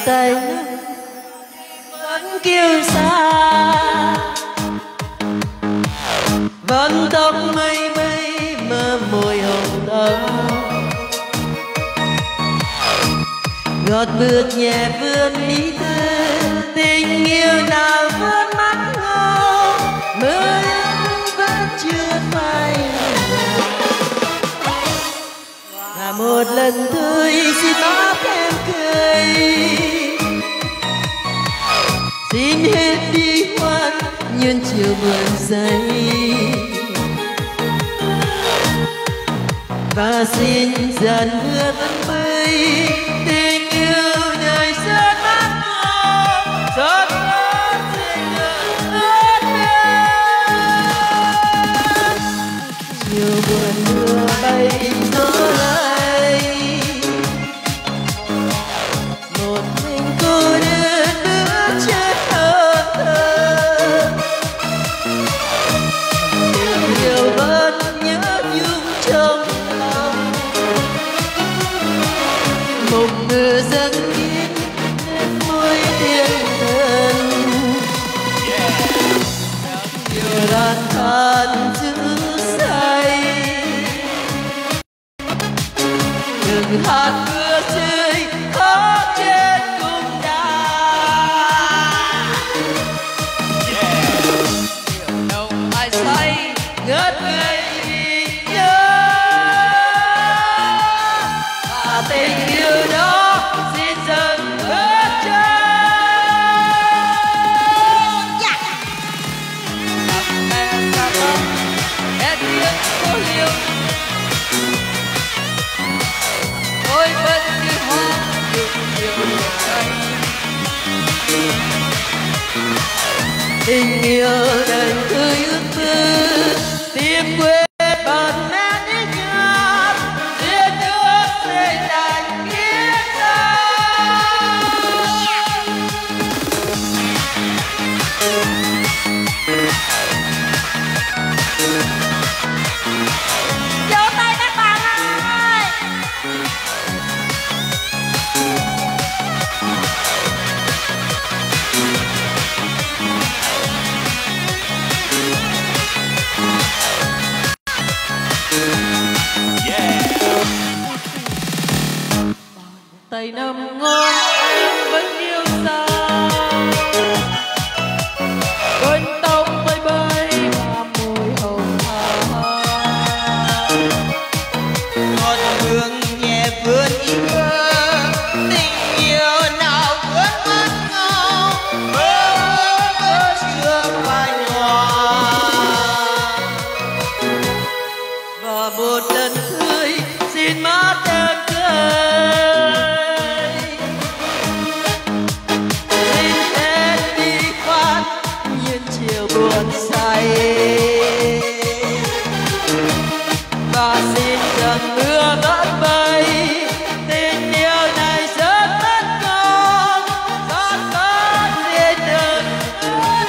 tay vẫn kêu xa, vẫn tóc mây mây mơ môi hồng thắm, gót bước nhẹ vươn ý thơ tình yêu nào vươn mắt ngô, mưa vẫn chưa phai và một lần thôi xin mắt em cười, xin hết đi hoan nhân chiều buồn say, và xin dần mưa vẫn bay tình yêu đời rớt mắt ngô, rớt mắt tình ướt bên chiều buồn mưa bay gió lay, một mình cô đơn bước trên hơi thở, điều vẫn nhớ nhung trong lòng, mộng mơ dâng kín lên môi thiên thần, điều đàn than giữ say, đừng hát mưa rơi khóc trên cung đá, điều đâu ai say ngất ngây vì nhớ, và tình yêu đó xin dần hết chân. Hết tiếng cô liêu, tôi vẫn như hoa yêu đời, tình yêu đời tươi ước mơ tìm quên bạn mẹ đi ngát, giết nước xây đàn kiếp ta. Vỗ tay các bạn ơi. Tay nằm ngon em vẫn yêu xa, cơn tóc bay bay và môi hồng hà, ngọt hương nhẹ vươn ý mơ tình yêu nào vươn mắt ngâu, mơ mơ chưa phai nhòa, và một lần thôi xin mắt em cười, buồn say, và xin dần mưa vẫn bay tình yêu này rất mất ngon, rất mất xin đừng ướt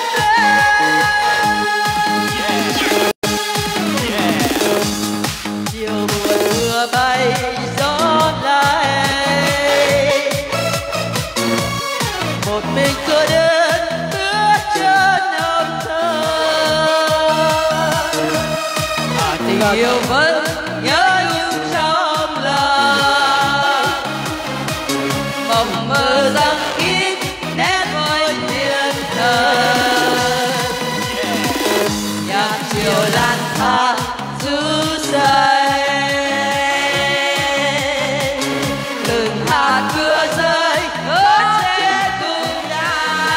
chiều buồn mưa bay gió lay, một mình cô đơn bước chân ôm thơ, tình yêu vẫn nhớ nhung trong lòng, mộng mơ rằng kín nét môi thiên thần, nhạc chiều lang thang du say, từng hạt mưa rơi ướt trên cung đá,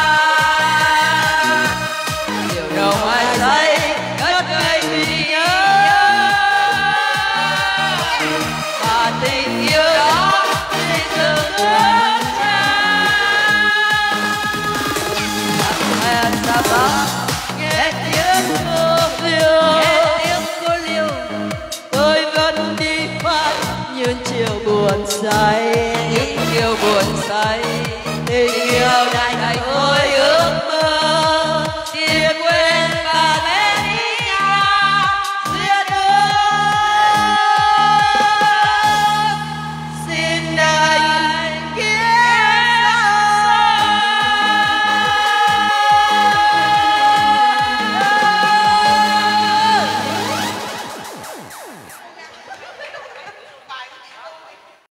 điều đâu ai thấy ngất ngây vì nhớ, và tình yêu đó thì dừng ướt em xa vắng nghe tiếng cô liêu, tôi vẫn đi phát những chiều buồn say.